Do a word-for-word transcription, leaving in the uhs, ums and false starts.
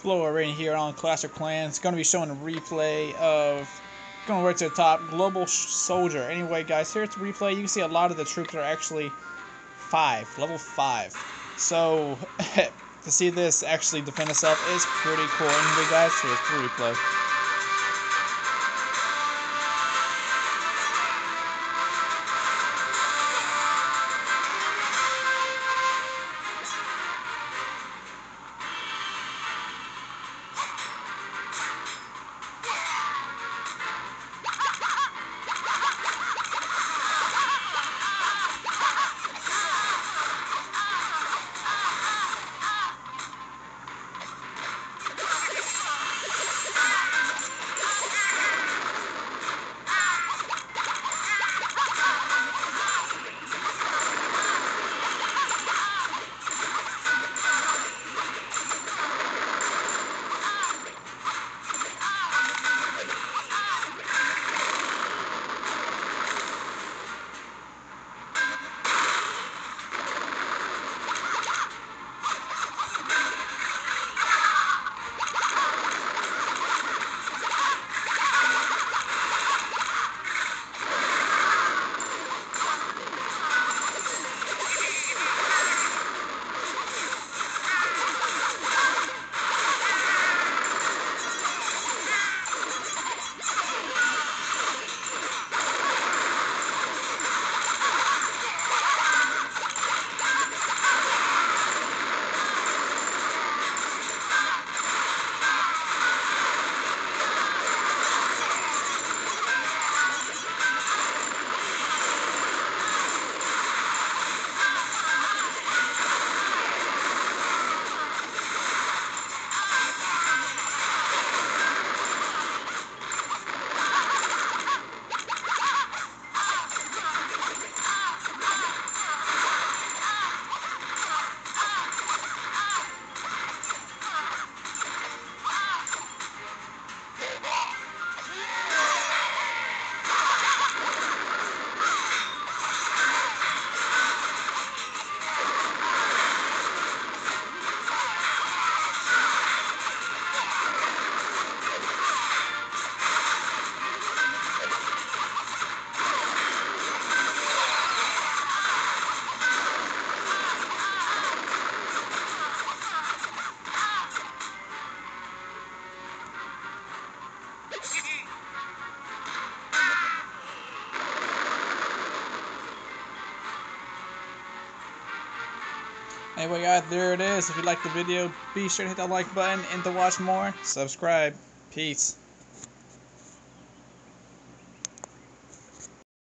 floor right here on Clash of Clans. Going to be showing a replay of, going right to the top, Global Soldier. Anyway, guys, here's the replay. You can see a lot of the troops are actually five, level five. So to see this actually defend itself is pretty cool. Anyway, guys, here's the replay. Anyway, guys, there it is. If you liked the video, be sure to hit that like button, and to watch more, subscribe. Peace.